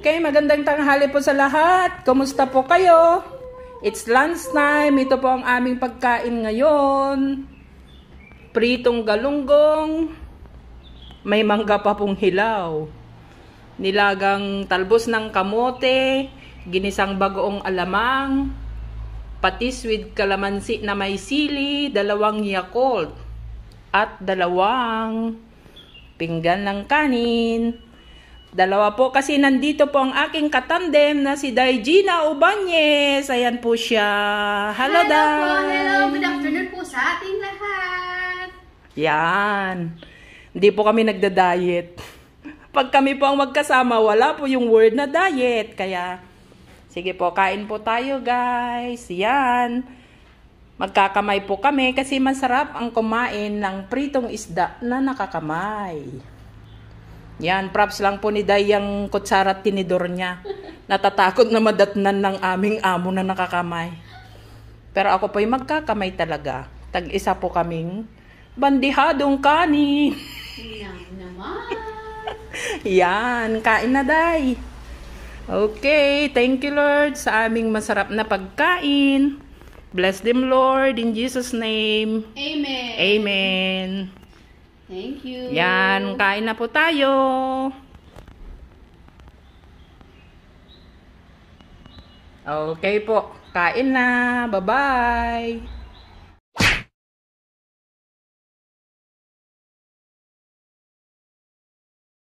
Okay, magandang tanghali po sa lahat. Kumusta po kayo? It's lunchtime. Ito po ang aming pagkain ngayon. Pritong galunggong. May mangga pa pong hilaw. Nilagang talbos ng kamote. Ginisang bagoong alamang. Patis with kalamansi na may sili. 2 Yakult. At 2 pinggan ng kanin. 2 po kasi nandito po ang aking katandem na si Gina Obañes. Ayan po siya. Hello, Day. Po, hello. Good afternoon po sa ating lahat. Yan. Hindi po kami nagda-diet. Pag kami po ang magkasama, wala po yung word na diet. Kaya, sige po, kain po tayo, guys. Yan. Magkakamay po kami kasi masarap ang kumain ng pritong isda na nakakamay. Yan, props lang po ni Day yung kutsara at tinidor niya. Natatakot na madatnan ng aming amo na nakakamay. Pero ako po yung magkakamay talaga. Tag-isa po kaming bandihadong kanin. Yan naman. Yan, kain na, Day. Okay, thank you, Lord, sa aming masarap na pagkain. Bless them, Lord, in Jesus' name. Amen. Amen. Thank you. Yan, kain na po tayo. Okay po, kain na. Bye-bye.